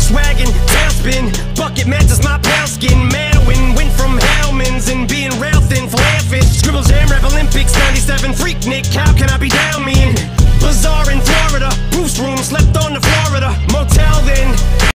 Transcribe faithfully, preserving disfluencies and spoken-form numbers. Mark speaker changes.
Speaker 1: Volkswagen, tailspin, bucket matches my pale skin. Man, when